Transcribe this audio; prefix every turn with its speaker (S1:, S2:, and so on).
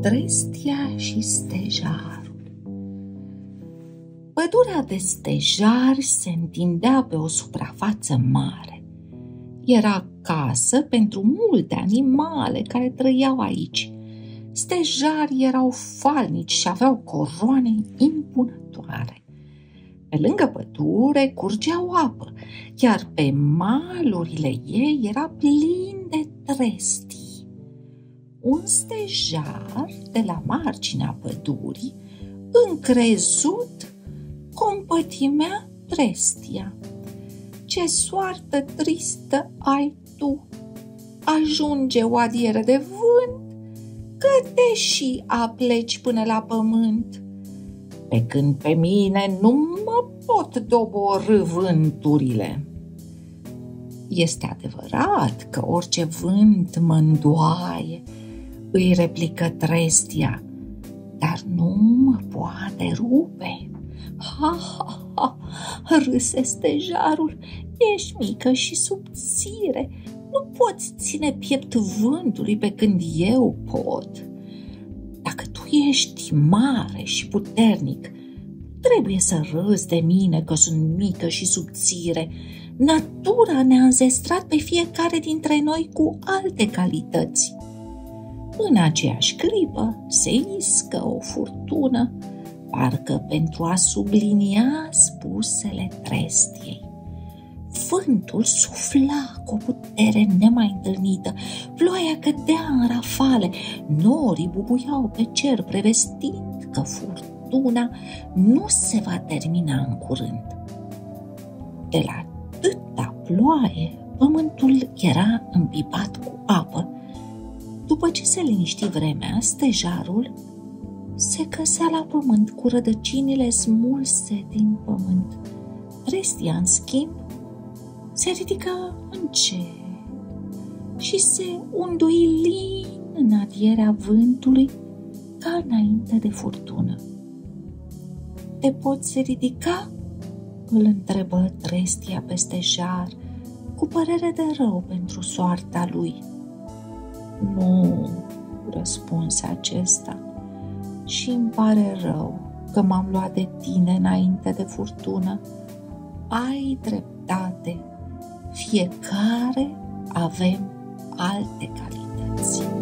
S1: Trestia și stejarul. Pădurea de stejari se întindea pe o suprafață mare. Era casă pentru multe animale care trăiau aici. Stejarii erau falnici și aveau coroane impunătoare. Pe lângă pădure curgeau apă, iar pe malurile ei era plin de trestii. Un stejar de la marginea pădurii, încrezut, compătimea trestia. Ce soartă tristă ai tu! Ajunge o adieră de vânt, că te și apleci până la pământ. Pe când pe mine nu mă pot doborî vânturile. Este adevărat că orice vânt mă îndoaie, îi replică trestia, dar nu mă poate rupe. Ha, ha, ha, râse stejarul, ești mică și subțire, nu poți ține piept vântului pe când eu pot. Dacă tu ești mare și puternic, trebuie să râzi de mine că sunt mică și subțire. Natura ne-a înzestrat pe fiecare dintre noi cu alte calități. În aceeași clipă se iscă o furtună, parcă pentru a sublinia spusele trestiei. Vântul sufla cu o putere nemai întâlnită, ploaia cădea în rafale, norii bubuiau pe cer, prevestind că furtuna nu se va termina în curând. De la atâta ploaie, pământul era îmbibat cu apă. După ce se liniști vremea, stejarul se căsea la pământ cu rădăcinile smulse din pământ. Trestia, în schimb, se ridică încet și se undui lin în adierea vântului ca înainte de furtună. Te poți ridica? Îl întrebă trestia pe stejar, cu părere de rău pentru soarta lui. Nu, răspunse acesta, și îmi pare rău că m-am luat de tine înainte de furtună. Ai dreptate, fiecare avem alte calități.